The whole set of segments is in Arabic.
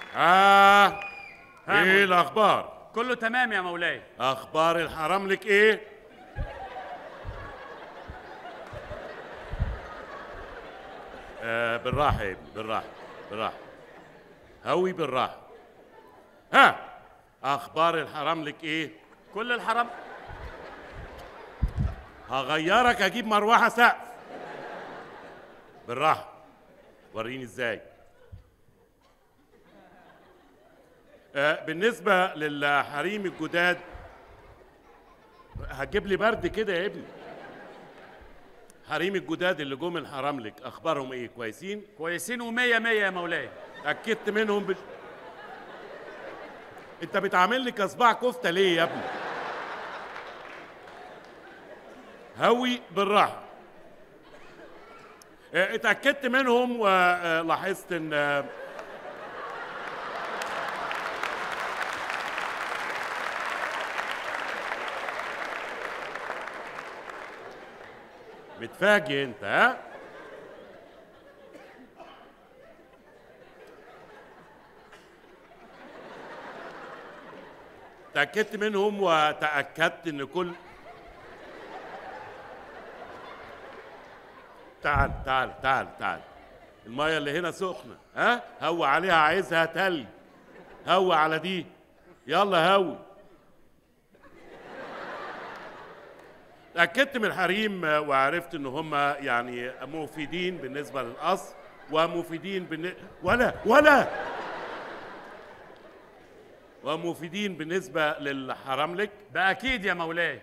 ايه الاخبار؟ كله تمام يا مولاي. اخبار الحرام لك ايه؟ بالراحه يا ابني، بالراحه بالراحه. هوي بالراحه. اخبار الحرام لك ايه؟ كل الحرام. هغيرك، اجيب مروحه سقف. بالراحه، وريني ازاي. بالنسبه للحريم الجداد، هتجيب لي برد كده يا ابني. حريم الجداد اللي جم الحرام لك، اخبارهم ايه؟ كويسين؟ كويسين ومية مية يا مولاي. اكدت منهم انت بتعامل لي كصباع كفته ليه يا ابني؟ هوي بالراحه. اتاكدت منهم ولاحظت ان متفاجئ انت، ها؟ تأكدت منهم وتأكدت ان كل تعال تعال تعال تعال. المية اللي هنا سخنة، ها؟ هوي عليها، عايزها تلج. هوي على دي، يلا هوي. تأكدت من الحريم وعرفت ان هم يعني مفيدين بالنسبة للقصر ومفيدين ومفيدين بالنسبة للحراملك. ده أكيد يا مولاي.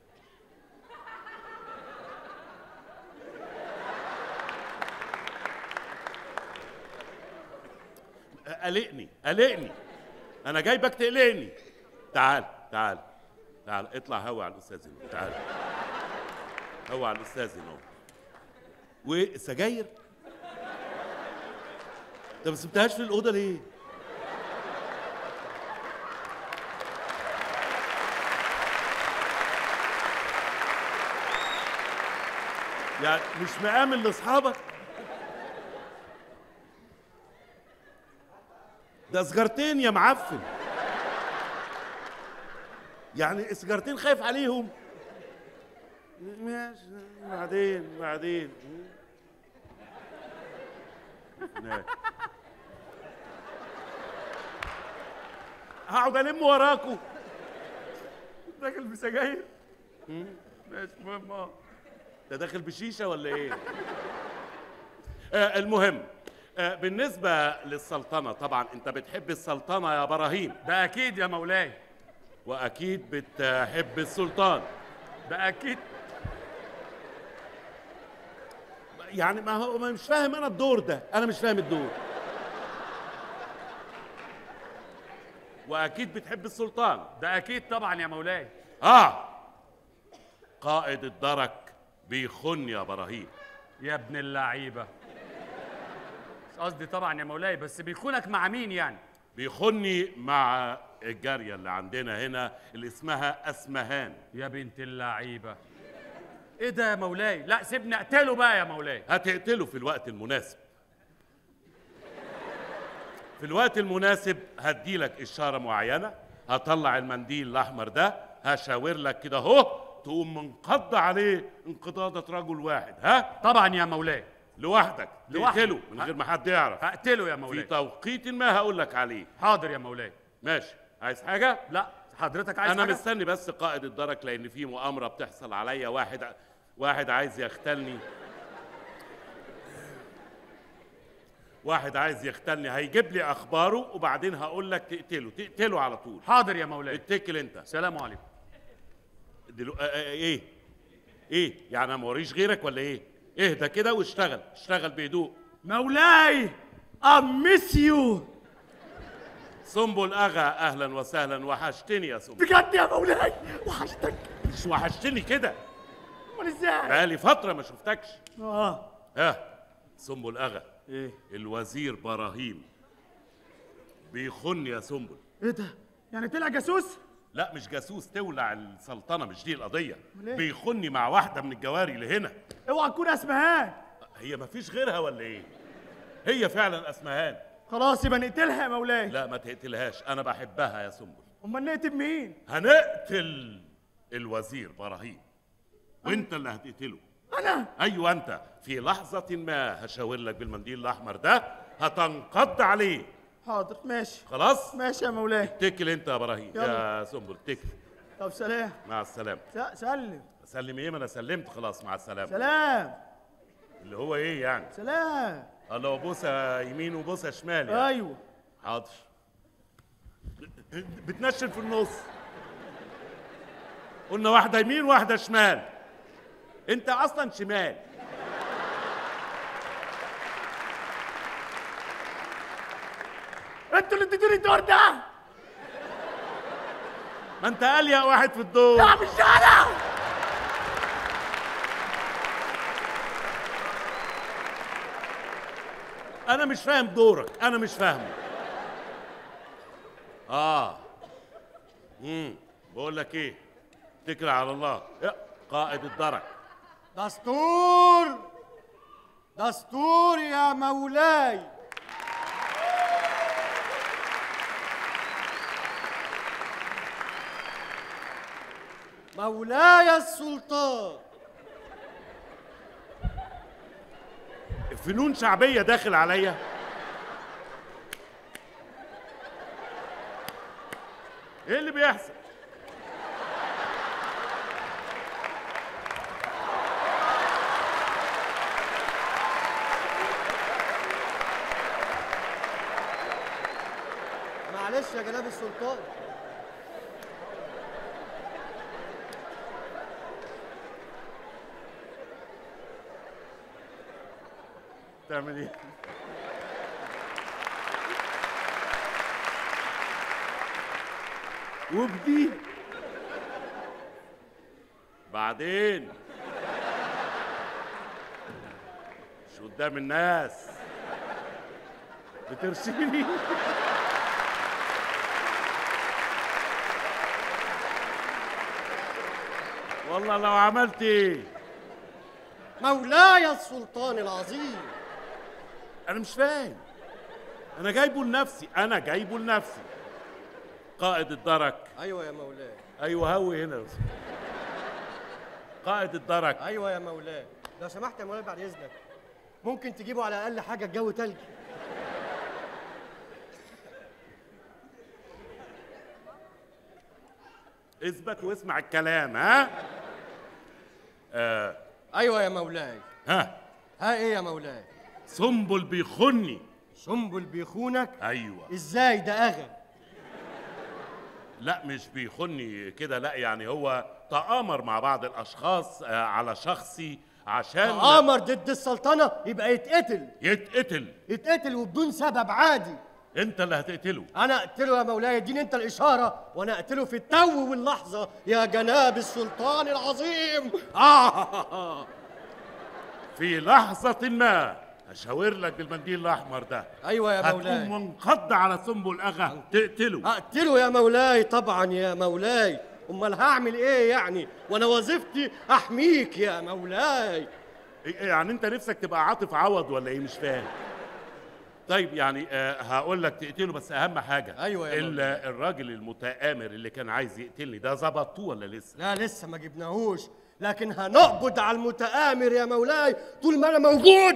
قلقني أنا جايبك تقلقني. تعال تعال تعال، اطلع هوا على الأستاذ هنا. تعال هوا على الأستاذ هنا. والسجاير؟ أنت ما سبتهاش في الأوضة ليه؟ يعني مش مآمن لاصحابك؟ ده سجارتين يا معفن. يعني سجارتين خايف عليهم؟ ماشي، بعدين هقعد الم وراكوا. داخل بسجاير؟ ماشي، مهم. ده داخل بشيشه ولا ايه؟ المهم، بالنسبه للسلطنه، طبعا انت بتحب السلطنه يا براهيم. ده اكيد يا مولاي. واكيد بتحب السلطان. ده اكيد. يعني ما هو مش فاهم انا الدور ده، انا مش فاهم الدور. واكيد بتحب السلطان. ده اكيد طبعا يا مولاي. قائد الدرك بيخن يا براهيم. يا ابن اللعيبه. مش قصدي طبعا يا مولاي، بس بيخونك مع مين يعني؟ بيخني مع الجاريه اللي عندنا هنا اللي اسمها اسمهان. يا بنت اللعيبه. ايه ده يا مولاي؟ لا سيبني اقتله بقى يا مولاي. هتقتله في الوقت المناسب. في الوقت المناسب هديلك اشاره معينه، هطلع المنديل الاحمر ده، هشاور لك كده اهو، تقوم منقض عليه انقضاضة رجل واحد. ها؟ طبعا يا مولاي. لوحدك تقتله من غير ما حد يعرف. هقتله يا مولاي في توقيت ما هقول لك عليه. حاضر يا مولاي. ماشي. عايز حاجة؟ لا حضرتك عايز أنا حاجة؟ مستني بس قائد الدرك، لأن في مؤامرة بتحصل عليا. واحد عايز يختلني. واحد عايز يختلني، هيجيب لي أخباره وبعدين هقول لك تقتله على طول. حاضر يا مولاي. اتكل أنت. سلام عليكم. ايه يعني انا موريش غيرك ولا ايه؟ اهدى كده واشتغل، اشتغل بهدوء. مولاي ميس يو. سنبل اغا، اهلا وسهلا، وحشتني يا سنبل. بجد يا مولاي وحشتك. مش وحشتني كده، امال ازاي؟ بقالي فتره ما شفتكش. سنبل اغا. ايه؟ الوزير براهيم بيخن يا سنبل. ايه ده؟ يعني طلع جاسوس؟ لا مش جاسوس، تولع السلطنه، مش دي القضيه. بيخني مع واحده من الجواري اللي هنا. اوعى تكون اسمهان. هي مفيش غيرها ولا ايه؟ هي فعلا اسمهان. خلاص يبقى نقتلها يا مولاي. لا ما تقتلهاش، انا بحبها يا سنبل. امال نقتل مين؟ هنقتل الوزير ابراهيم، وانت اللي هتقتله. انا؟ ايوه انت. في لحظة ما هشاور لك بالمنديل الاحمر ده، هتنقض عليه. حاضر ماشي. خلاص ماشي يا مولاي. اتكل انت يا ابراهيم. يلا. يا سنبل اتكل. طب سلام. مع السلامة. سلم. سلم ايه؟ ما انا سلمت خلاص. مع السلامة. سلام. اللي هو ايه يعني؟ سلام. الله، وبوسه يمين وبوسه شمال يعني. ايوه. حاضر. بتنشن في النص. قلنا واحده يمين واحده شمال. انت اصلا شمال. انتوا اللي اديتوني الدور ده. ما انت اليق واحد في الدور. لا مش انا. انا مش فاهم دورك، انا مش فاهمه. بقول لك ايه، اتكل على الله. قائد الدرك. دستور دستور يا مولاي. مولاي السلطان. فنون شعبيه داخل عليا. ايه اللي بيحصل؟ معلش يا جناب السلطان. تعمل ايه؟ وبدي بعدين مش قدام الناس بترسيني. والله لو عملت ايه؟ مولاي السلطان العظيم. انا مش فاهم. انا جايبه لنفسي، انا جايبه لنفسي. قائد الدرك. ايوه يا مولاي. ايوه هوي هنا. قائد الدرك. ايوه يا مولاي. لو سمحت يا مولاي بعد اذنك، ممكن تجيبوا على الاقل حاجه الجو تلج. اثبت واسمع الكلام. ها؟ ايوه يا مولاي. ها ايه يا مولاي؟ سنبل بيخني. سنبل بيخونك؟ ايوه. ازاي ده اغا؟ لا مش بيخني كده، لا يعني هو تآمر مع بعض الاشخاص على شخصي عشان تآمر ضد السلطنه يبقى يتقتل. يتقتل وبدون سبب عادي. انت اللي هتقتله. انا اقتله يا مولاي، اديني انت الاشاره وانا اقتله في التو واللحظه يا جناب السلطان العظيم. في لحظة ما هشاور لك بالمنديل الأحمر ده. أيوة يا مولاي. هتقوم منقض على سنبل أغا تقتله. أقتله يا مولاي طبعا يا مولاي. أمال هعمل إيه يعني؟ وأنا وظيفتي أحميك يا مولاي. يعني أنت نفسك تبقى عاطف عوض ولا إيه؟ مش فاهم. طيب يعني هقول لك تقتله، بس أهم حاجة. أيوة يا مولاي. الراجل المتآمر اللي كان عايز يقتلني ده ظبطوه ولا لسه؟ لا لسه ما جبناهوش، لكن هنقبض على المتآمر يا مولاي طول ما أنا موجود.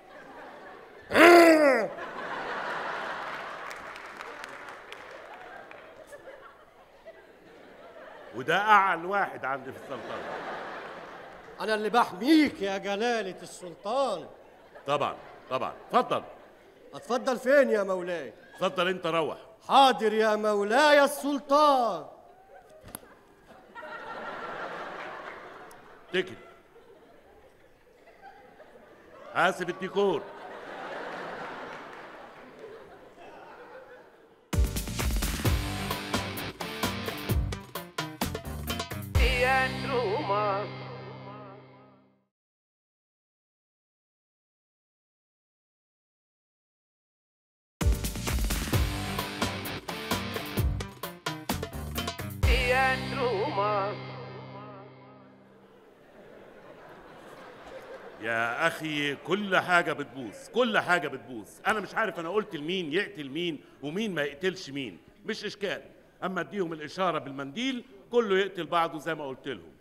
وده أعلى واحد عندي في السلطنة. أنا اللي بحميك يا جلالة السلطان. طبعا طبعا. اتفضل. أتفضل فين يا مولاي؟ اتفضل أنت روح. حاضر يا مولاي السلطان. تكت. حاسب الديكور. يا اخي كل حاجه بتبوظ، كل حاجه بتبوظ. انا مش عارف انا قلت لمين يقتل مين ومين ما يقتلش مين، مش اشكال. اما اديهم الاشاره بالمنديل كله يقتل بعضه زي ما قلت لهم.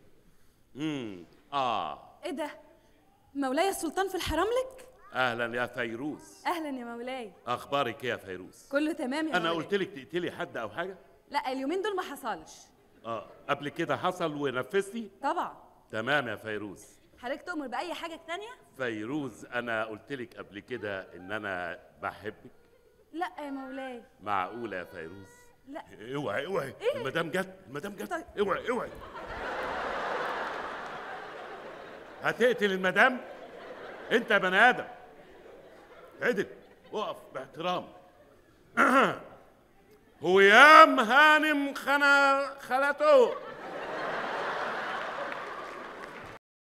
ايه ده؟ مولاي السلطان في الحرم لك؟ اهلا يا فيروز. اهلا يا مولاي. اخبارك ايه يا فيروز؟ كله تمام يا انا مولاي. قلت لك تقتلي حد او حاجه؟ لا اليومين دول ما حصلش. قبل كده حصل ونفذتي؟ طبعا. تمام يا فيروز. حضرتك تؤمر باي حاجه تانية؟ فيروز انا قلت لك قبل كده ان انا بحبك. لا يا مولاي. معقوله يا فيروز؟ لا. اوعي اوعي. إيه؟ المدام جت، المدام جت. طيب. اوعي اوعي. هتقتل المدام؟ انت يا بني ادم. عدل، اقف باحترام. هو يام هانم خالته